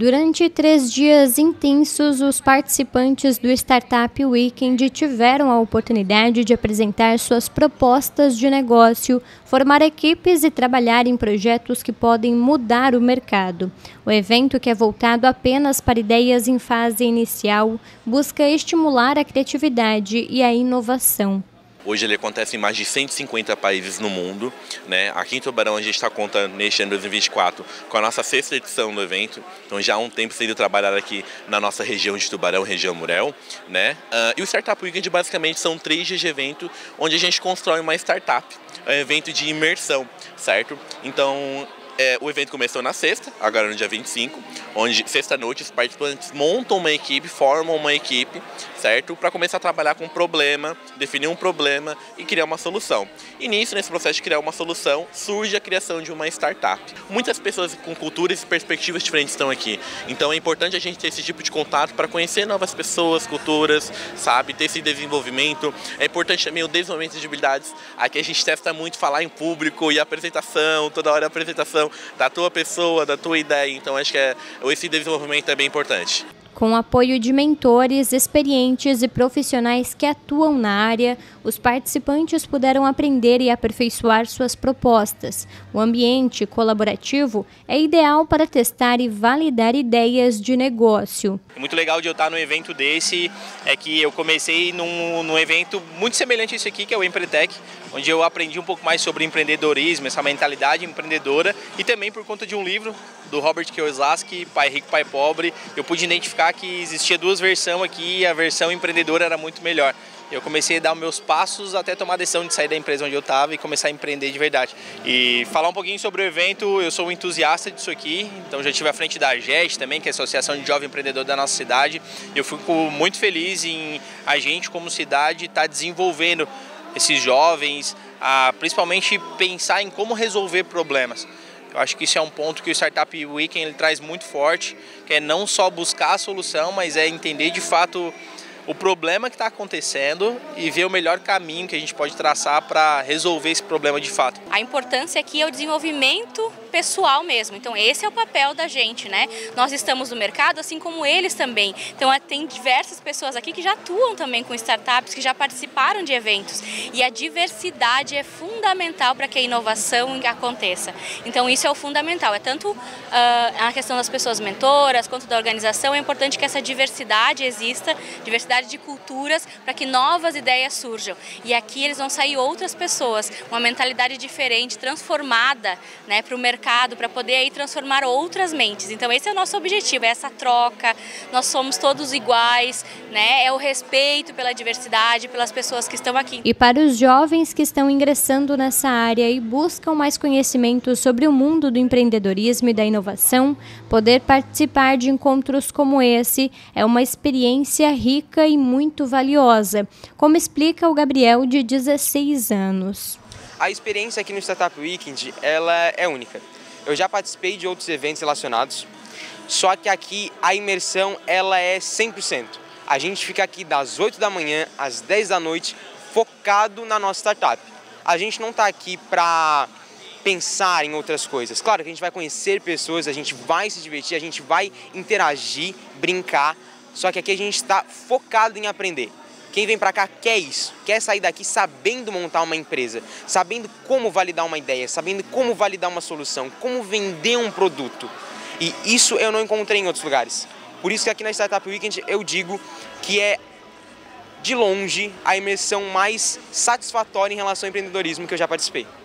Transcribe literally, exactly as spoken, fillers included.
Durante três dias intensos, os participantes do Startup Weekend tiveram a oportunidade de apresentar suas propostas de negócio, formar equipes e trabalhar em projetos que podem mudar o mercado. O evento, que é voltado apenas para ideias em fase inicial, busca estimular a criatividade e a inovação. Hoje ele acontece em mais de cento e cinquenta países no mundo, né? Aqui em Tubarão a gente está contando neste ano dois mil e vinte e quatro com a nossa sexta edição do evento, então já há um tempo sendo trabalhado aqui na nossa região de Tubarão, região Murel, né? Uh, e o Startup Weekend basicamente são três dias de evento onde a gente constrói uma startup, é um evento de imersão, certo? Então É, o evento começou na sexta, agora no dia vinte e cinco, onde sexta-noite os participantes montam uma equipe, formam uma equipe, certo? Para começar a trabalhar com um problema, definir um problema e criar uma solução. E nisso, nesse processo de criar uma solução, surge a criação de uma startup. Muitas pessoas com culturas e perspectivas diferentes estão aqui, então é importante a gente ter esse tipo de contato para conhecer novas pessoas, culturas, sabe? Ter esse desenvolvimento. É importante também o desenvolvimento de habilidades. Aqui a gente testa muito falar em público e apresentação, toda hora a apresentação da tua pessoa, da tua ideia, então acho que é, esse desenvolvimento é bem importante. Com o apoio de mentores experientes e profissionais que atuam na área, os participantes puderam aprender e aperfeiçoar suas propostas. O ambiente colaborativo é ideal para testar e validar ideias de negócio. Muito legal de eu estar num evento desse é que eu comecei num, num evento muito semelhante a esse aqui, que é o Empretec, onde eu aprendi um pouco mais sobre empreendedorismo, essa mentalidade empreendedora, e também por conta de um livro do Robert Kiyosaki, Pai Rico, Pai Pobre, eu pude identificar que existia duas versões aqui e a versão empreendedora era muito melhor. Eu comecei a dar os meus passos até tomar a decisão de sair da empresa onde eu estava e começar a empreender de verdade. E falar um pouquinho sobre o evento, eu sou um entusiasta disso aqui, então já estive à frente da A G E S também, que é a Associação de Jovem Empreendedor da nossa cidade. Eu fico muito feliz em a gente, como cidade, estar desenvolvendo esses jovens, a principalmente pensar em como resolver problemas. Eu acho que isso é um ponto que o Startup Weekend ele traz muito forte, que é não só buscar a solução, mas é entender de fato o problema que está acontecendo e ver o melhor caminho que a gente pode traçar para resolver esse problema de fato. A importância aqui é o desenvolvimento pessoal mesmo, então esse é o papel da gente, né? Nós estamos no mercado, assim como eles também, então tem diversas pessoas aqui que já atuam também com startups, que já participaram de eventos, e a diversidade é fundamental para que a inovação aconteça, então isso é o fundamental, é tanto uh, a questão das pessoas mentoras, quanto da organização, é importante que essa diversidade exista, diversidade de culturas, para que novas ideias surjam, e aqui eles vão sair outras pessoas, uma mentalidade diferente, transformada, né, para o mercado, para poder aí transformar outras mentes. Então esse é o nosso objetivo, é essa troca, nós somos todos iguais, né? É o respeito pela diversidade, pelas pessoas que estão aqui. E para os jovens que estão ingressando nessa área e buscam mais conhecimento sobre o mundo do empreendedorismo e da inovação, poder participar de encontros como esse é uma experiência rica e muito valiosa, como explica o Gabriel, de dezesseis anos. A experiência aqui no Startup Weekend, ela é única. Eu já participei de outros eventos relacionados, só que aqui a imersão ela é cem por cento. A gente fica aqui das oito da manhã às dez da noite focado na nossa startup. A gente não está aqui para pensar em outras coisas. Claro que a gente vai conhecer pessoas, a gente vai se divertir, a gente vai interagir, brincar, só que aqui a gente está focado em aprender. Quem vem para cá quer isso, quer sair daqui sabendo montar uma empresa, sabendo como validar uma ideia, sabendo como validar uma solução, como vender um produto. E isso eu não encontrei em outros lugares. Por isso que aqui na Startup Weekend eu digo que é, de longe, a imersão mais satisfatória em relação ao empreendedorismo que eu já participei.